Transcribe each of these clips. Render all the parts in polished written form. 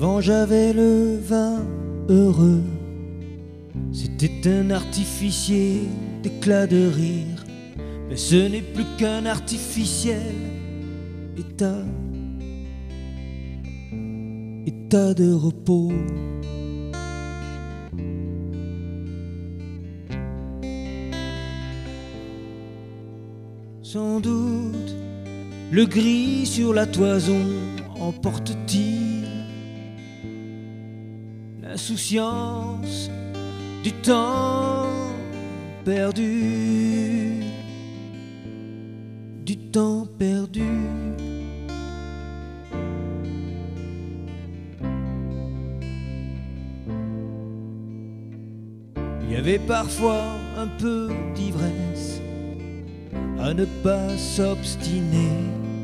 Avant j'avais le vin heureux, c'était un artificier d'éclat de rire, mais ce n'est plus qu'un artificiel état de repos. Sans doute le gris sur la toison emporte-t-il l'insouciance du temps perdu, du temps perdu. Il y avait parfois un peu d'ivresse à ne pas s'obstiner,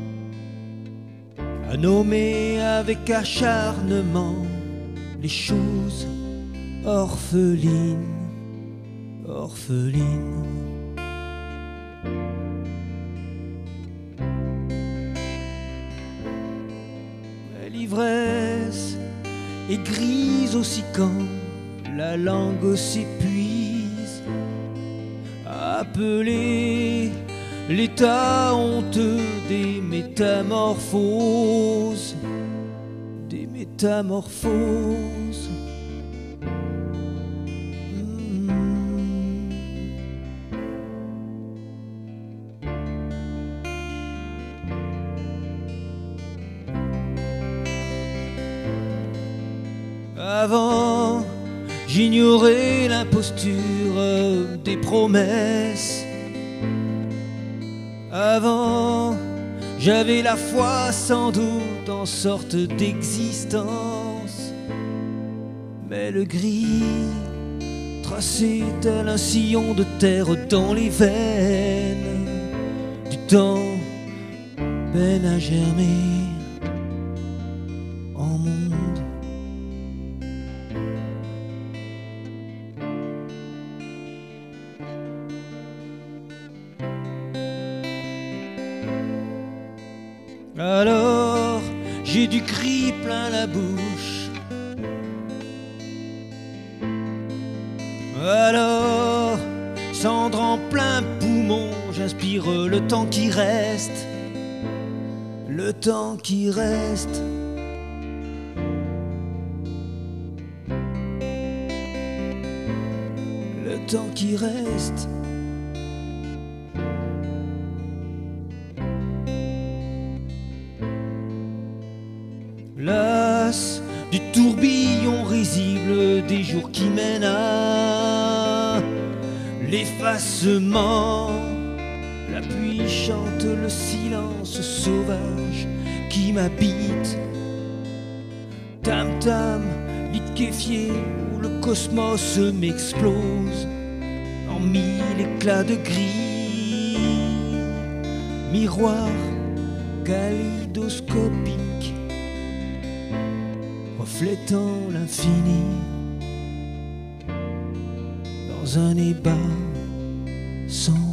à nommer avec acharnement les choses orphelines, orphelines. Mais l'ivresse est grise aussi quand la langue s'épuise à appeler l'état honteux des métamorphoses, des métamorphoses. Avant, j'ignorais l'imposture des promesses. Avant, j'avais la foi sans doute en sorte d'existence. Mais le gris tracé tel un sillon de terre dans les veines du temps peine à germer en monde. Alors j'ai du cri plein la bouche. Alors, cendre en plein poumon, j'inspire le temps qui reste, le temps qui reste. Le temps qui reste. Las du tourbillon risible des jours qui mènent à l'effacement, la pluie chante le silence sauvage qui m'habite. Tam-tam, liquéfié où le cosmos m'explose en mille éclats de gris, miroir kaléidoscopique reflétant l'infini dans un ébat sans